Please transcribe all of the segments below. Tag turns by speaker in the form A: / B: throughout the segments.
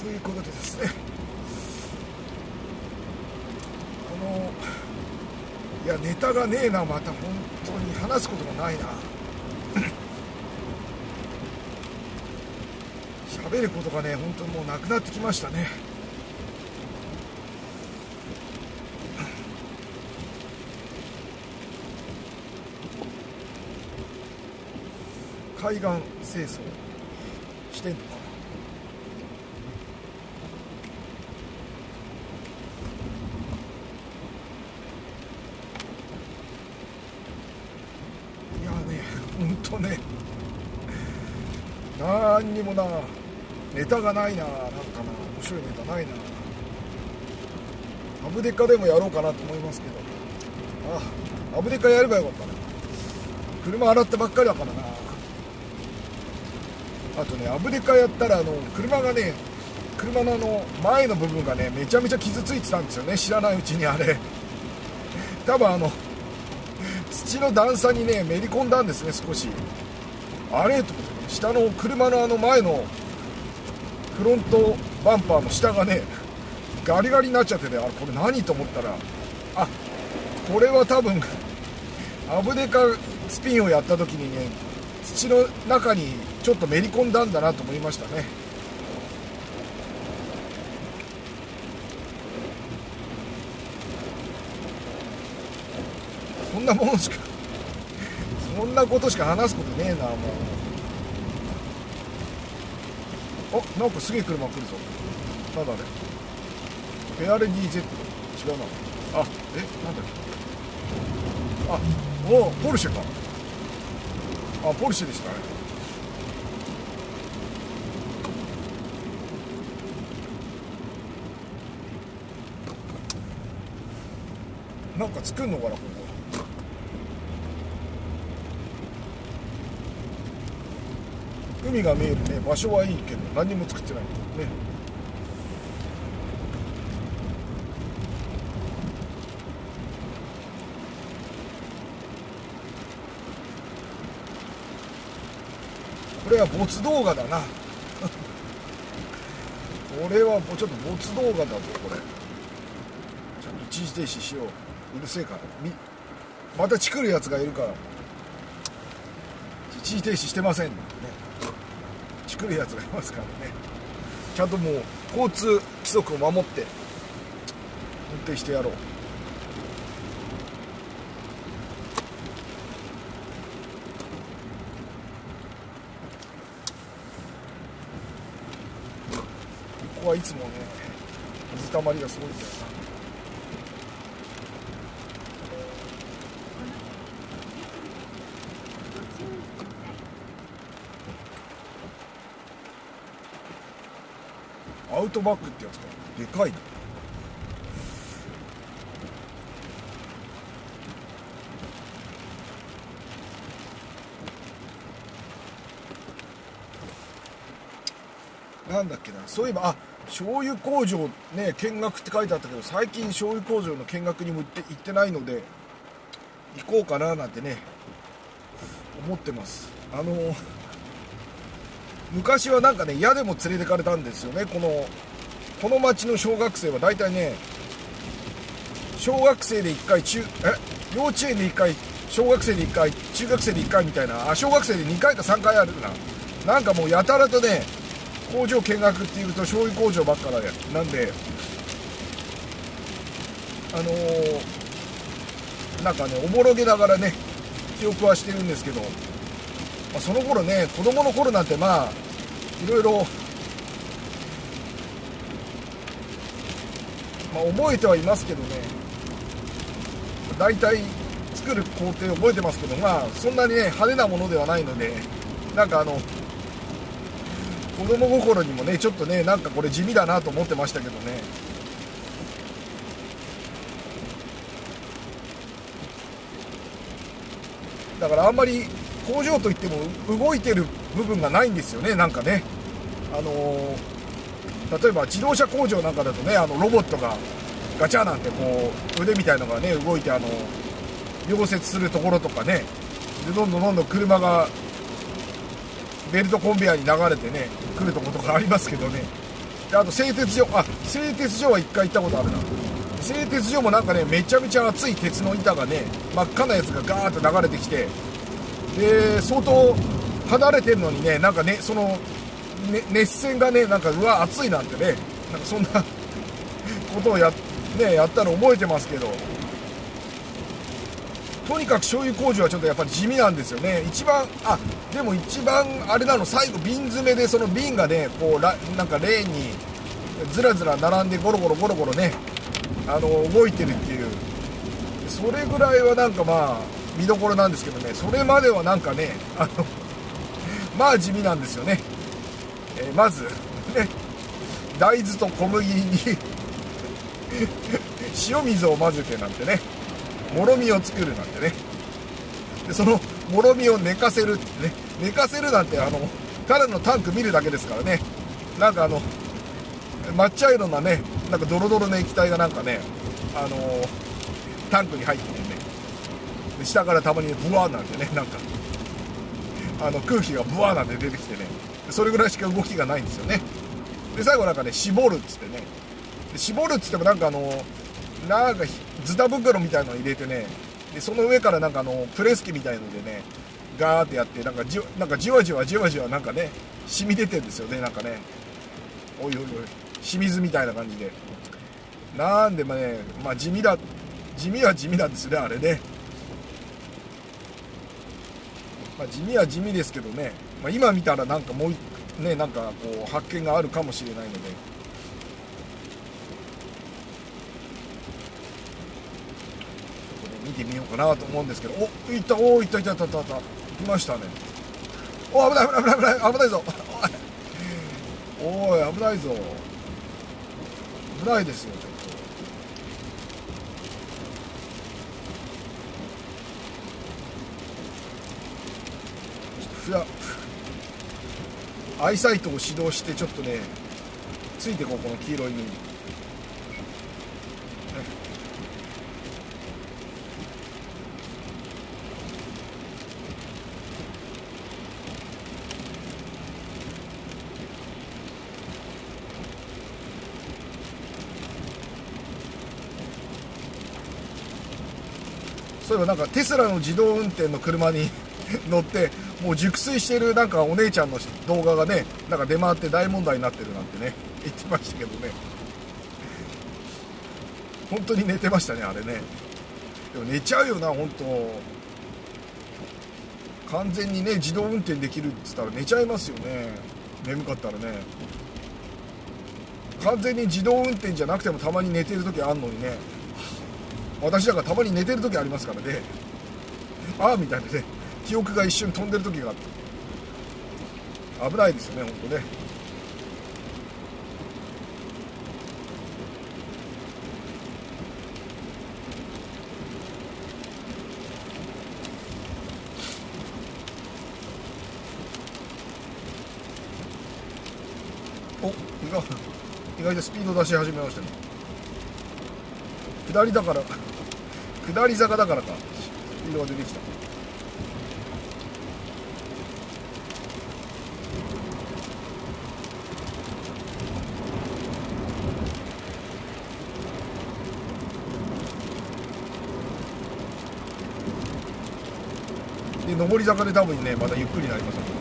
A: ということでですね、いやネタがねえな、また本当に話すことがないな喋ることがね本当にもうなくなってきましたね。海岸清掃してんのかな。いやね、ほんとね、なんにもな、ネタがないな、なんかな、面白いネタないな。アブデカでもやろうかなと思いますけど、アブデカやればよかったな。車洗ったばっかりだからな。あとね、アブデカやったら車がね、車の前の部分がねめちゃめちゃ傷ついてたんですよね、知らないうちに。あれ多分土の段差にねめり込んだんですね、少し。あれと思ってね、下の車の前のフロントバンパーの下がねガリガリになっちゃってて、これ何と思ったら、これは多分アブデカスピンをやった時にね土の中にちょっとめり込んだんだなと思いましたね。そんなものしかそんなことしか話すことねえな、もう。なんかすげえ車来るぞ。なんだあれ、フェアレディ Z 違うな。なんだっけ、ポルシェか。ポルシェでしたね。なんか作んのかな、ここ。海が見えるね、場所はいいけど何にも作ってないね。これは没動画だなこれはちょっと没動画だぞ、これ。ちゃんと一時停止しよう。うるせえからまたチクるやつがいるから。一時停止してませんね、チクるやつがいますからね。ちゃんともう交通規則を守って運転してやろう。ここはいつもね水たまりがすごいんだよな。アウトバックってやつか、でかいな。なんだっけな、そういえば醤油工場ね見学って書いてあったけど、最近醤油工場の見学にも行ってないので行こうかななんてね思ってます。昔はなんかね矢でも連れてかれたんですよね。この町の小学生は大体ね、小学生で1回幼稚園で1回、小学生で1回、中学生で1回みたいな、小学生で2回か3回あるな。なんかもうやたらとね工場見学っていうと醤油工場ばっかなんで、なんかねおもろげながらね記憶はしてるんですけど、その頃ね、子供の頃なんていろいろ覚えてはいますけどね、大体作る工程覚えてますけど、そんなにね派手なものではないので、なんか子供心にもねちょっとねなんかこれ地味だなと思ってましたけどね。だからあんまり工場といっても動いてる部分がないんですよね。なんかね例えば自動車工場なんかだとねロボットがガチャなんてこう腕みたいのがね動いて溶接するところとかね、でどんどん車がベルトコンベヤーに流れてね来るところとかありますけどね、 であと製鉄所、製鉄所は1回行ったことあるな。製鉄所もなんかね、めちゃめちゃ熱い鉄の板がね、真っ赤なやつがガーッと流れてきて、で相当離れてるのにね、なんかね、その、ね、熱線がね、なんかうわ熱いなんてね、なんかそんなことをやったの覚えてますけど、とにかく醤油麹はちょっとやっぱり地味なんですよね。一番でも一番あれなの、最後瓶詰めで、その瓶がねこうなんかレーンにずらずら並んでゴロゴロゴロゴロね、動いてるっていう、それぐらいはなんかまあ見どころなんですけどね、それまではなんかねまあ地味なんですよね。まずね、大豆と小麦に塩水を混ぜてなんてね、もろみを作るなんてね、でそのもろみを寝かせるってね、寝かせるなんてただのタンク見るだけですからね、なんか抹茶色なね、なんかドロドロの液体がなんかね、タンクに入っててね、で下からたまにブワーなんてね、なんか空気がブワーなんて出てきてね、それぐらいしか動きがないんですよね。で最後なんかね、絞るっつってね、絞るっつってもなんかなんかズタ袋みたいのを入れてね、でその上からなんかプレス機みたいのでね、ガーってやって、なんかじわじわじわじわなんかね、染み出てるんですよね、なんかね、おいおいおい、清水みたいな感じで、なんでまあね、まあ地味は地味なんですね、あれね。まあ地味は地味ですけどね、まあ、今見たらなんかもうね、なんかこう発見があるかもしれないので、見てみようかなと思うんですけど、いった来ましたね。危ないぞおい危ないぞ、危ないですよ、ちょっとアイサイトを指導して、ちょっとねついてこう、この黄色いに。そういえばなんかテスラの自動運転の車に乗ってもう熟睡してるなんかお姉ちゃんの動画がね、なんか出回って大問題になってるなんてね言ってましたけどね、本当に寝てましたね、あれね。でも寝ちゃうよな、本当。完全にね自動運転できるって言ったら寝ちゃいますよね、眠かったらね。完全に自動運転じゃなくてもたまに寝てる時あんのにね、私だからたまに寝てる時ありますからね、みたいなね、記憶が一瞬飛んでる時があって、危ないですよね、本当ね。意外とスピード出し始めましたね。下り坂だからか、スピードが出てきた。で上り坂で多分ねまたゆっくりになりますね。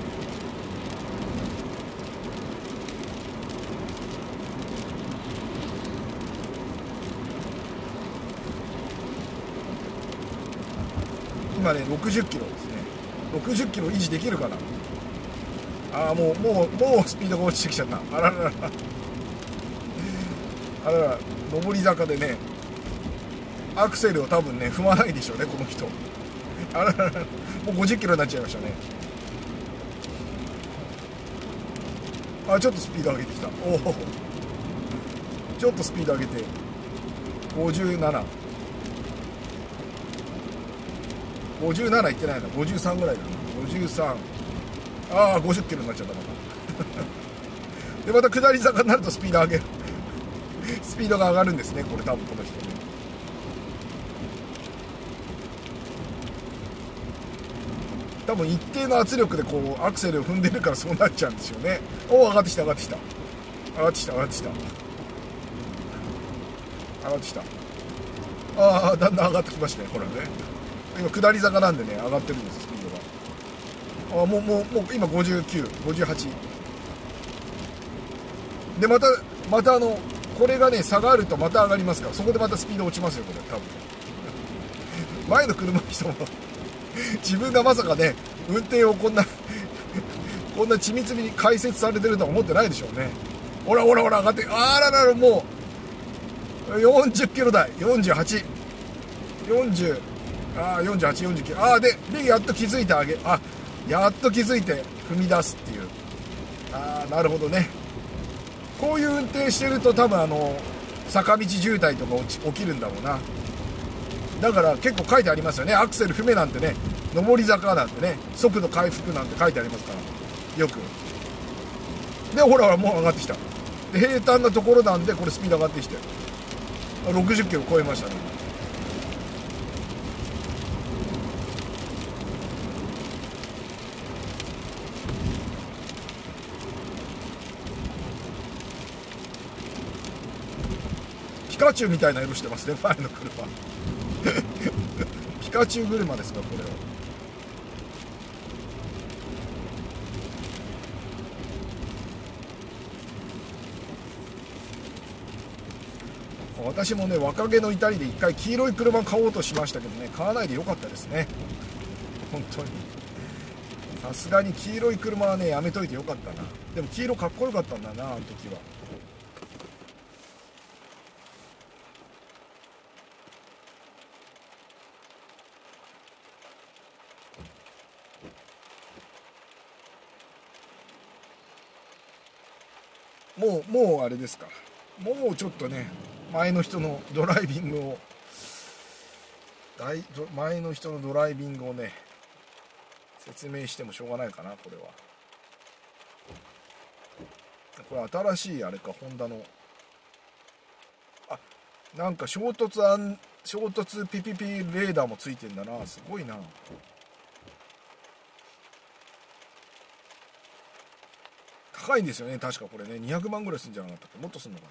A: 今ね60キロですね。60キロ維持できるかな。もうスピードが落ちてきちゃった。あららら上り坂でねアクセルを多分ね踏まないでしょうね、この人。あららら、もう50キロになっちゃいましたね。ちょっとスピード上げてきた。ちょっとスピード上げて57いってないな、53ぐらいだな。53、50キロになっちゃったまたでまた下り坂になるとスピード上げるスピードが上がるんですね、これ多分この人ね。多分一定の圧力でこうアクセルを踏んでるからそうなっちゃうんですよね。上がってきた上がってきた上がってきた上がってきた。ああ、だんだん上がってきましたね。ほらね、今下り坂なんでね、上がってるんです、スピードが。あ、もう今59、58で、またこれがね下がるとまた上がりますから、そこでまたスピード落ちますよ、これ多分。前の車の人も自分がまさかね、運転をこんな緻密に解説されてるとは思ってないでしょうね。ほらほらほら上がって、あららら、もう40キロ台、48、40、48、49、でやっと気づいてやっと気づいて踏み出すっていう。なるほどね。こういう運転してると多分坂道渋滞とか起きるんだろうな。だから結構書いてありますよね、アクセル踏めなんてね、上り坂なんてね、速度回復なんて書いてありますから、よく。でほらほら、もう上がってきた。で平坦なところなんで、これスピード上がってきて60キロ超えましたね。ピカチュウみたいな色してますね、前の車ピカチュウ車ですか、これは。私もね、若気の至りで一回黄色い車買おうとしましたけどね、買わないでよかったですね、本当に。さすがに黄色い車はね、やめといてよかったな。でも黄色かっこよかったんだな、あの時は。もうあれですか、もうちょっとね、前の人のドライビングをね、説明してもしょうがないかな、これは。これ新しいあれか、ホンダの。なんか衝突ピピピレーダーもついてんだな、すごいな。高いんですよね、確かこれね、200万ぐらいするんじゃなかったっけ、もっとすんのかな。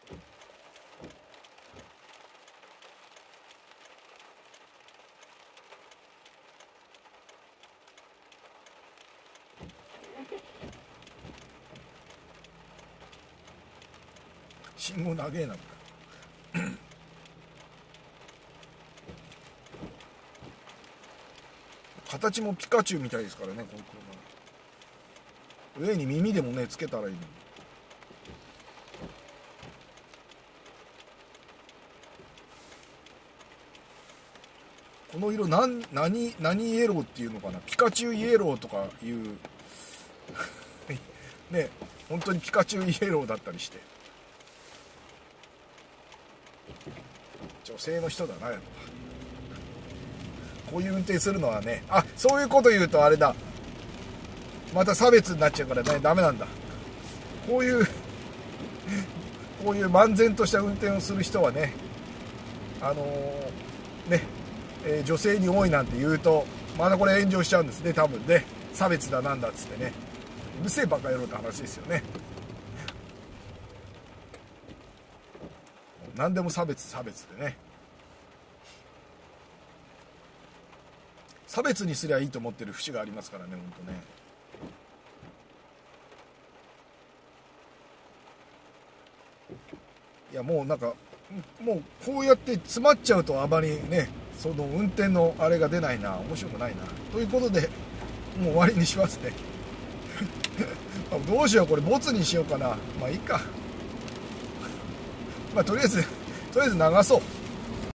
A: 信号長えな、これ形もピカチュウみたいですからね、この車。上に耳でもねつけたらいいのに。この色何イエローっていうのかな、ピカチュウイエローとかいうね、本当にピカチュウイエローだったりして、女性の人だな、やっぱこういう運転するのはね。そういうこと言うとあれだ、また差別になっちゃうからね、ダメなんだ。こういう漫然とした運転をする人はね、女性に多いなんて言うとまたこれ炎上しちゃうんですね、多分ね。差別だなんだっつってね、うるせえバカ野郎って話ですよね。何でも差別でね、差別にすりゃいいと思ってる節がありますからね、本当ね。いや、もうなんかもうこうやって詰まっちゃうとあまりね、その運転のあれが出ないな、面白くないなということで、もう終わりにしますねどうしよう、これボツにしようかな。まあいいかとりあえず流そう。